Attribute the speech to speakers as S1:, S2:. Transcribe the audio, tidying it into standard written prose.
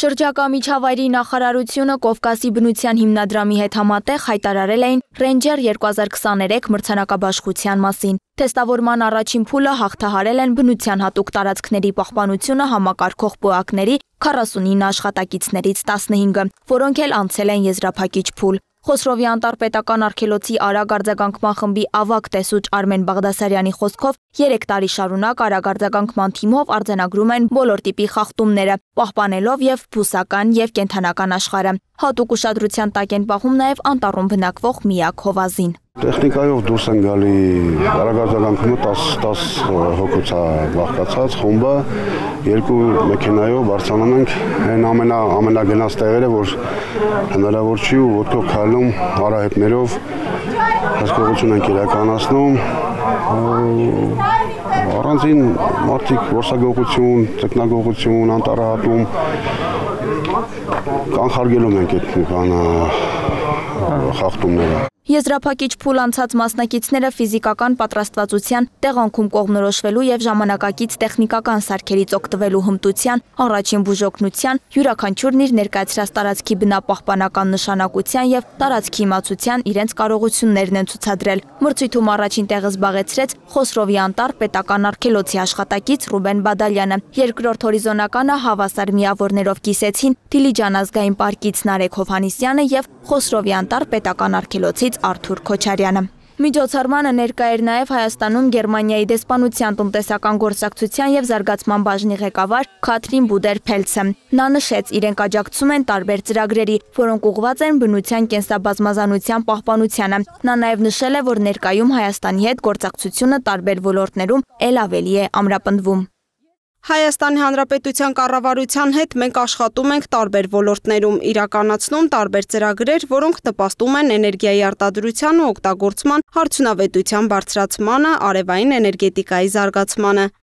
S1: Շրջակա միջավայրի նախարարությունը Կովկասի բնության հիմնադրամի հետ համատեղ հայտարարել էին Ranger 2023 մրցանակաբաշխության մասին։ Թեստավորման առաջին փուլը հաղթահարել են բնության հատուկ տարածքների պահպանությունը համակարգող պոակների 49 աշխատակիցներից 15-ը, որոնք էլ անցել են եզրափակիչ փուլ։ Խոսրովի անտառ պետական արգելոցի արագ արձագանքման խմբի ավագ տեսուչ Արմեն Բաղդասարյանի խոսքով 3 տարի շարունակ արագ արձագանքման թիմով արձանագրում են բոլոր տիպի խախտումները, պահպանելով եւ բուսական եւ կենդանական աշխարհը։ Հատուկ ուշադրության տակ են պահում նաեւ անտառում բնակվող միակ հովազին։
S2: Տեխնիկայով դուրս են գալի արագ արձագանքումը 10 հոգուց է բաղկացած խումբը, 2 մեքենայով բարձրանում ենք այն ամենագնաց տեղերը, որ հնարավոր չի ու ոտքով քայլում արահետներով հսկողություն ենք իրականացնում, առանձին մարդիկ որսագողություն, ձկնագողություն, անտառահատում կանխարգելում ենք այդ խախտումները։
S1: Եզրափակիչ փուլ անցած մասնակիցները ֆիզիկական պատրաստվածության, տեղանքում կողմնորոշվելու եւ ժամանակակից տեխնիկական սարքերից օգտվելու հմտության, առաջին բուժօգնության, յուրաքանչյուրն իր ներկայացրած տարածքի բնապահպանական նշանակության եւ տարածքի իմացության իրենց կարողություններն են ցուցադրել։ Մրցույթում առաջին տեղը զբաղեցրեց Խոսրովի անտառ պետական արգելոցի աշխատակից Ռուբեն Բադալյանը։ Երկրորդ հորիզոնականը հավասար միավորներով կիսեցին Դիլիջան ազգային պարկից Նարեկ Հովհաննիսյանը եւ Խոսրովի անտառ պետական արգելոցի Արթուր Քոչարյանը։ Միջոցառմանը ներկա էր նաև Հայաստանում Գերմանիայի դեսպանության տնտեսական գործակցության եւ զարգացման բաժնի ղեկավար Քաթրին Բուդեր-Փելցը։ Նա նշեց, իրենք աջակցում են տարբեր ծրագրերի, որոնք ուղղված են բնության կենսաբազմազանության պահպանությանը։ Նա նաև նշել է, որ ներկայում Հայաստանի հետ գործակցությունը տարբեր ոլորտներում ել ավելի է ամրապնդվում։
S3: Հայաստանի Հանրապետության կառավարության հետ մենք աշխատում ենք տարբեր ոլորտներում, իրականացնում տարբեր ծրագրեր, որոնք նպաստում են էներգիայի արտադրության ու օգտագործման արդյունավետության բարձրացմանը, արևային էներգետիկայի զարգացմանը։